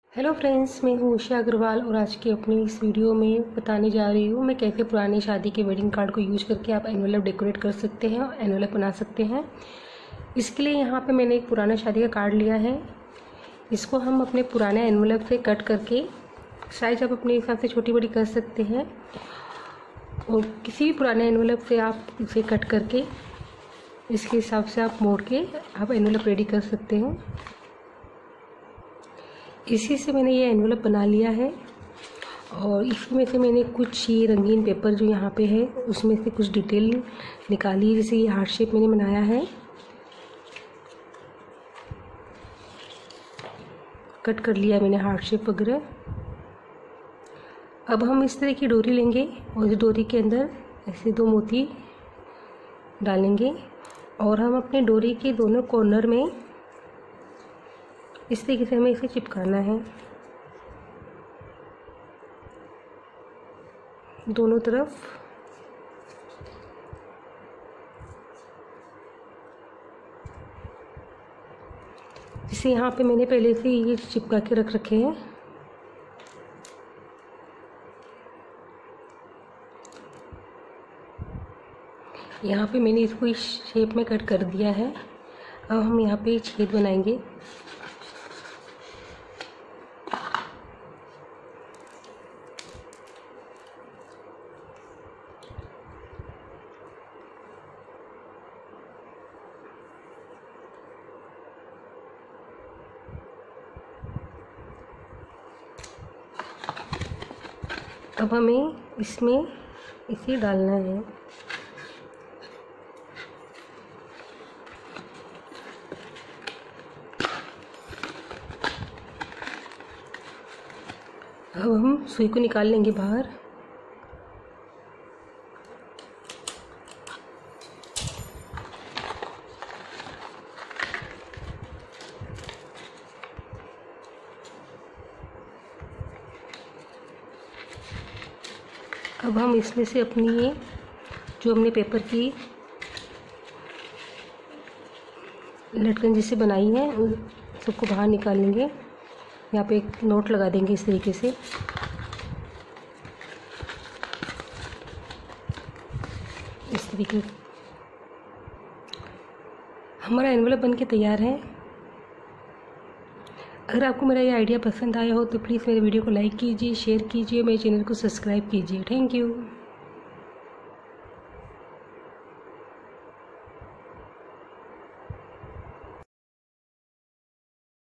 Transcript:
Hello friends, मैं हूँ उषा अग्रवाल और आज की अपनी इस वीडियो में बताने जा रही हूँ मैं कैसे पुराने शादी के वेडिंग कार्ड को यूज करके आप एनवेलप डेकोरेट कर सकते हैं और एनवेलप बना सकते हैं। इसके लिए यहाँ पे मैंने एक पुराना शादी का कार्ड लिया है। इसको हम अपने पुराने एनवेलप से कट करके साइज आप अपने हिसाब से छोटी बड़ी कर सकते हैं और किसी भी पुराने एनवेलप से आप इसे कट करके इसके हिसाब से आप मोड़ के आप एनवेलप रेडी कर सकते हैं। इसी से मैंने ये एनवेलप बना लिया है और इसी में से मैंने कुछ ये रंगीन पेपर जो यहाँ पे है उसमें से कुछ डिटेल निकाली। जैसे ये हार्ट शेप मैंने बनाया है, कट कर लिया मैंने हार्ट शेप वगैरह। अब हम इस तरह की डोरी लेंगे और इस डोरी के अंदर ऐसे दो मोती डालेंगे और हम अपने डोरी के दोनों कॉर्नर में इस तरीके से हमें इसे चिपकाना है दोनों तरफ। जिसे यहाँ पे मैंने पहले से ये चिपका के रख रखे हैं। यहाँ पे मैंने इसको इस शेप में कट कर दिया है। अब हम यहाँ पे छेद बनाएंगे। अब हमें इसमें इसे डालना है। अब हम सुई को निकाल लेंगे बाहर। अब हम इसमें से अपनी ये जो हमने पेपर की लटकन जिसे बनाई है उन सबको बाहर निकाल लेंगे। यहाँ पे एक नोट लगा देंगे इस तरीके से। इस तरीके हमारा एनवेलप बनके तैयार है। अगर आपको मेरा ये आइडिया पसंद आया हो तो प्लीज़ मेरे वीडियो को लाइक कीजिए, शेयर कीजिए, मेरे चैनल को सब्सक्राइब कीजिए। Thank you.